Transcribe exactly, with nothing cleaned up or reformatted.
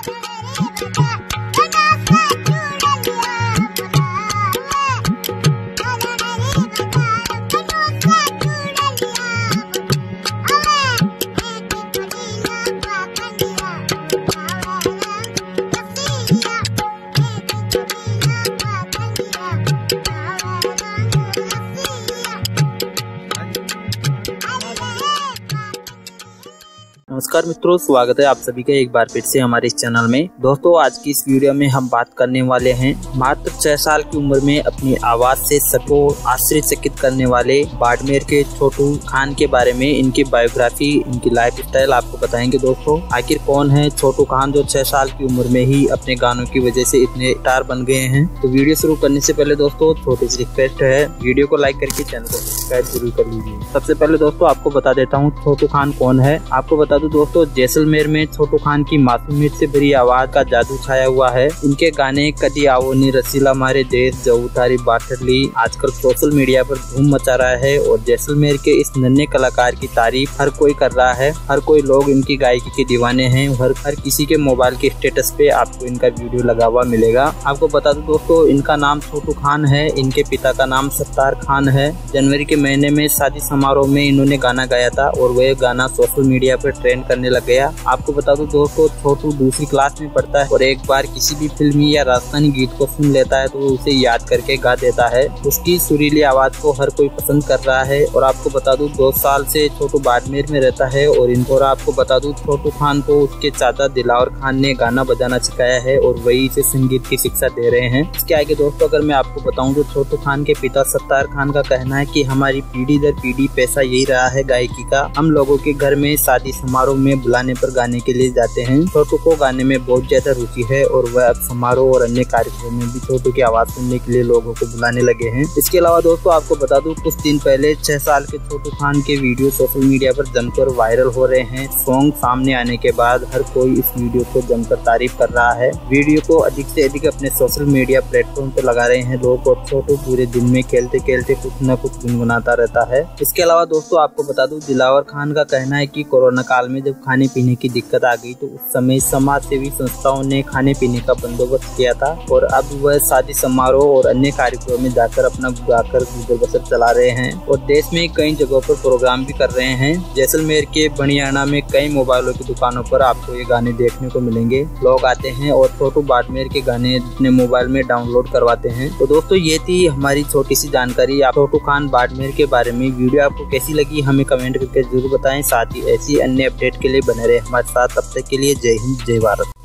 नमस्कार मित्रों, स्वागत है आप सभी का एक बार फिर से हमारे इस चैनल में। दोस्तों, आज की इस वीडियो में हम बात करने वाले हैं मात्र छह साल की उम्र में अपनी आवाज से सबको आश्चर्यचकित करने वाले बाड़मेर के छोटू खान के बारे में। इनकी बायोग्राफी, इनकी लाइफ स्टाइल आपको बताएंगे। दोस्तों, आखिर कौन है छोटू खान जो छह साल की उम्र में ही अपने गानों की वजह से इतने स्टार बन गए हैं। तो वीडियो शुरू करने से पहले दोस्तों छोटी सी रिक्वेस्ट है, वीडियो को लाइक करके चैनल को सब्सक्राइब जरूर कर लीजिए। सबसे पहले दोस्तों आपको बता देता हूँ छोटू खान कौन है। आपको बता दूं दोस्तों, जैसलमेर में छोटू खान की मासूमियत से भरी आवाज का जादू छाया हुआ है। इनके गाने कदी आओ नी, रसीला मारे देश, जऊ तारी बाटली आजकल सोशल मीडिया पर धूम मचा रहा है और जैसलमेर के इस नन्हे कलाकार की तारीफ हर कोई कर रहा है। हर कोई लोग इनकी गायकी के दीवाने हैं। हर हर किसी के मोबाइल के स्टेटस पे आपको इनका वीडियो लगा हुआ मिलेगा। आपको बता दूं दोस्तों, इनका नाम छोटू खान है। इनके पिता का नाम सत्तार खान है। जनवरी के महीने में शादी समारोह में इन्होंने गाना गाया था और वह गाना सोशल मीडिया पर ट्रेंड करने लग गया। आपको बता दूं दोस्तों, छोटू दूसरी क्लास में पढ़ता है और एक बार किसी भी फिल्मी या राजस्थानी गीत को सुन लेता है तो उसे याद करके गा देता है। उसकी सुरीली आवाज को हर कोई पसंद कर रहा है। और आपको बता दूं, दो साल से छोटू बाड़मेर में रहता है और इन और आपको बता दूं, छोटू खान को उसके चाचा दिलावर खान ने गाना बजाना सिखाया है और वही इसे संगीत की शिक्षा दे रहे हैं। इसके आगे दोस्तों अगर मैं आपको बताऊं तो छोटू खान के पिता सत्तार खान का कहना है कि हमारी पीढ़ी दर पीढ़ी पैसा यही रहा है गायकी का। हम लोगों के घर में शादी समारोह में बुलाने पर गाने के लिए जाते हैं। छोटू को गाने में बहुत ज्यादा रुचि है और वह अब समारोह और अन्य कार्यक्रमों में भी छोटू की आवाज सुनने के लिए लोगों को बुलाने लगे हैं। इसके अलावा दोस्तों आपको बता दूं, कुछ दिन पहले छह साल के छोटू खान के वीडियो सोशल मीडिया पर जमकर वायरल हो रहे हैं। सॉन्ग सामने आने के बाद हर कोई इस वीडियो को जमकर तारीफ कर रहा है। वीडियो को अधिक से अधिक अपने सोशल मीडिया प्लेटफॉर्म पर लगा रहे हैं लोग और छोटू पूरे दिन में खेलते खेलते कुछ न कुछ गुनगुनाता रहता है। इसके अलावा दोस्तों आपको बता दूं, दिलावर खान का कहना है कि कोरोना काल में जब खाने पीने की दिक्कत आ गई तो उस समय समाज सेवी संस्थाओं ने खाने पीने का बंदोबस्त किया था और अब वह शादी समारोह और अन्य कार्यक्रमों में जाकर अपना गाकर गुजर बसर चला रहे हैं और देश में कई जगहों पर प्रोग्राम भी कर रहे हैं। जैसलमेर के बनियाना में कई मोबाइलों की दुकानों पर आपको ये गाने देखने को मिलेंगे। लोग आते हैं और छोटू बाड़मेर के गाने अपने मोबाइल में डाउनलोड करवाते हैं। तो दोस्तों ये थी हमारी छोटी सी जानकारी आप छोटू खान बाड़मेर के बारे में। वीडियो आपको कैसी लगी हमें कमेंट करके जरूर बताएं। साथ ही ऐसी अन्य अपडेट के लिए बने रहे हमारे साथ। तब तक के लिए जय हिंद, जय भारत।